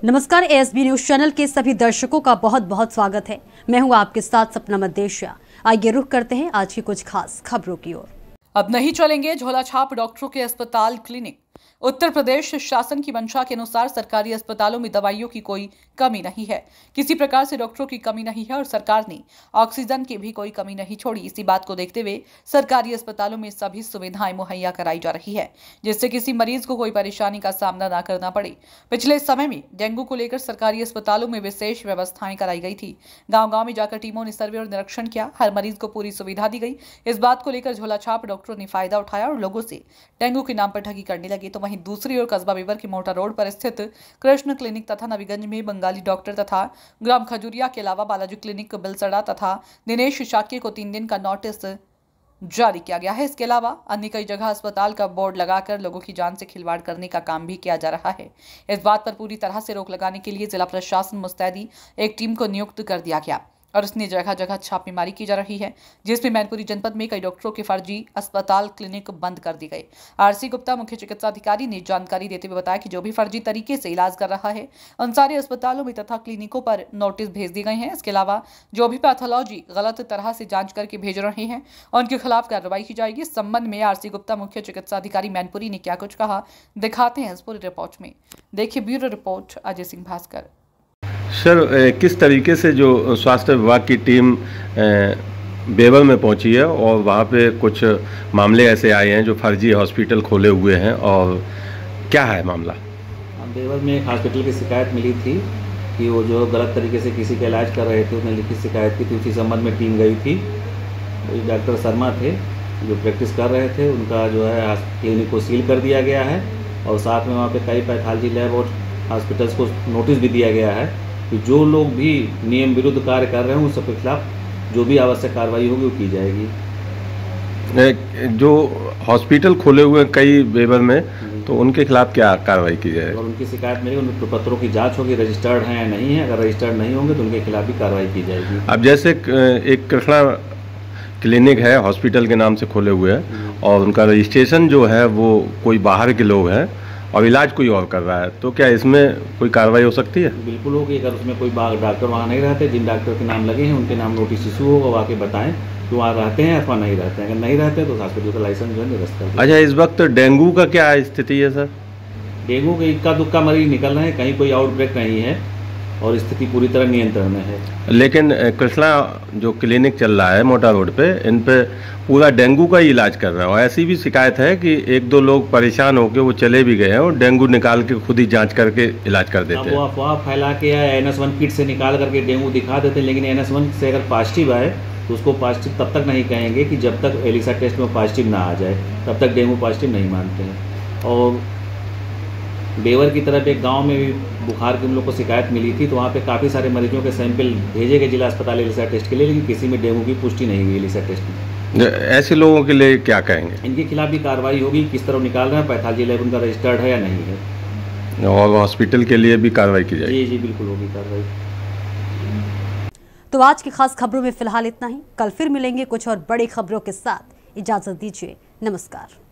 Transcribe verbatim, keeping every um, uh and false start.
नमस्कार, ASB news channel के सभी दर्शकों का बहुत बहुत स्वागत है। मैं हूं आपके साथ सपना मदेशिया। आइए रुख करते हैं आज की कुछ खास खबरों की ओर। अब नहीं चलेंगे झोलाछाप डॉक्टरों के अस्पताल क्लिनिक। उत्तर प्रदेश शासन की मंशा के अनुसार सरकारी अस्पतालों में दवाइयों की कोई कमी नहीं है, किसी प्रकार से डॉक्टरों की कमी नहीं है और सरकार ने ऑक्सीजन की भी कोई कमी नहीं छोड़ी। इसी बात को देखते हुए सरकारी अस्पतालों में सभी सुविधाएं मुहैया कराई जा रही है, जिससे किसी मरीज को कोई परेशानी का सामना न करना पड़े। पिछले समय में डेंगू को लेकर सरकारी अस्पतालों में विशेष व्यवस्थाएं कराई गई थी। गाँव गाँव में जाकर टीमों ने सर्वे और निरीक्षण किया, हर मरीज को पूरी सुविधा दी गई। इस बात को लेकर झोलाछाप डॉक्टरों ने फायदा उठाया और लोगों से डेंगू के नाम पर ठगी करने लगे। तो वहीं दूसरी ओर कस्बा बेवर की मोटा रोड पर स्थित कृष्ण क्लिनिक तथा नवीगंज में बंगाली डॉक्टर तथा ग्राम खजूरिया के अलावा बालाजी क्लिनिक बिलसड़ा तथा दिनेश शाक्य को तीन दिन का नोटिस जारी किया गया है। इसके अलावा अन्य कई जगह अस्पताल का बोर्ड लगाकर लोगों की जान से खिलवाड़ करने का काम भी किया जा रहा है। इस बात पर पूरी तरह से रोक लगाने के लिए जिला प्रशासन मुस्तैदी एक टीम को नियुक्त कर दिया गया और उसने जगह जगह छापेमारी की जा रही है, जिसमें मैनपुरी जनपद में कई डॉक्टरों के फर्जी अस्पताल क्लिनिक बंद कर दी गई। आरसी गुप्ता मुख्य चिकित्सा अधिकारी ने जानकारी देते हुए बताया कि जो भी फर्जी तरीके से इलाज कर रहा है उन सारे अस्पतालों में तथा क्लिनिकों पर नोटिस भेज दिए गए हैं। इसके अलावा जो भी पैथोलॉजी गलत तरह से जांच करके भेज रहे हैं उनके खिलाफ कार्रवाई की जाएगी। इस संबंध में आरसी गुप्ता मुख्य चिकित्सा अधिकारी मैनपुरी ने क्या कुछ कहा, दिखाते हैं इस पूरी रिपोर्ट में। देखिए bureau report Ajay Singh Bhaskar. Sir, किस तरीके से जो स्वास्थ्य विभाग की टीम बेवर में पहुंची है और वहां पे कुछ मामले ऐसे आए हैं जो फर्जी हॉस्पिटल खोले हुए हैं, और क्या है मामला? बेवर में एक हॉस्पिटल की शिकायत मिली थी कि वो जो गलत तरीके से किसी का इलाज कर रहे थे, उसने लिखित शिकायत की थी। उसी संबंध में टीम गई थी। डॉक्टर शर्मा थे जो प्रैक्टिस कर रहे थे, उनका जो है क्लिनिक को सील कर दिया गया है और साथ में वहाँ पे कई पैथोलॉजी लैब और हॉस्पिटल्स को नोटिस भी दिया गया है कि जो लोग भी नियम विरुद्ध कार्य कर रहे हैं उन सबके खिलाफ जो भी आवश्यक कार्रवाई होगी वो की जाएगी। जो हॉस्पिटल खोले हुए हैं कई बेवर में, तो उनके खिलाफ क्या कार्रवाई की जाएगी? और उनकी शिकायत मिली, उन प्रपत्रों की जांच होगी, रजिस्टर्ड हैं या नहीं है। अगर रजिस्टर्ड नहीं होंगे तो उनके खिलाफ भी कार्रवाई की जाएगी। अब जैसे एक कृष्णा क्लिनिक है, हॉस्पिटल के नाम से खोले हुए हैं और उनका रजिस्ट्रेशन जो है वो कोई बाहर के लोग हैं और इलाज कोई और कर रहा है, तो क्या इसमें कोई कार्रवाई हो सकती है? बिल्कुल होगी। अगर उसमें कोई डॉक्टर वहाँ नहीं रहते, जिन डॉक्टर के नाम लगे हैं उनके नाम नोटिस इशू होगा, वो आके बताएं कि वहाँ रहते हैं अथवा नहीं रहते हैं। अगर नहीं रहते तो हॉस्पिटल का लाइसेंस जो है निरस्त कर। अच्छा, इस वक्त डेंगू का क्या स्थिति है सर? डेंगू के इक्का दुक्का मरीज निकल रहे हैं, कहीं कोई आउटब्रेक नहीं है और स्थिति पूरी तरह नियंत्रण में है। लेकिन कृष्णा जो क्लिनिक चल रहा है मोटा रोड पे, इन पे पूरा डेंगू का ही इलाज कर रहा है और ऐसी भी शिकायत है कि एक दो लोग परेशान होकर वो चले भी गए हैं और डेंगू निकाल के खुद ही जांच करके इलाज कर देते हैं। वो अफवाह फैला के या एन एस वन किट से निकाल करके डेंगू दिखा देते हैं, लेकिन एन एस वन से अगर पॉजिटिव आए तो उसको पॉजिटिव तब तक नहीं कहेंगे कि जब तक एलिसा टेस्ट में पॉजिटिव ना आ जाए, तब तक डेंगू पॉजिटिव नहीं मानते हैं। और बेवर की तरफ एक गांव में भी बुखार की उन लोग को शिकायत मिली थी, तो वहाँ पे काफ़ी सारे मरीजों के सैंपल भेजे गए जिला अस्पताल एलिसा टेस्ट के लिए, लेकिन किसी में डेंगू की पुष्टि नहीं हुई एलिसा टेस्ट में। ऐसे लोगों के लिए क्या कहेंगे? इनके खिलाफ भी कार्रवाई होगी, किस तरह निकाल रहे हैं, पैथोलॉजी लैब उनका रजिस्टर्ड है या नहीं है, और हॉस्पिटल के लिए भी कार्रवाई की जाएगी। जी जी बिल्कुल होगी कार्रवाई। तो आज की खास खबरों में फिलहाल इतना ही। कल फिर मिलेंगे कुछ और बड़ी खबरों के साथ। इजाजत दीजिए, नमस्कार।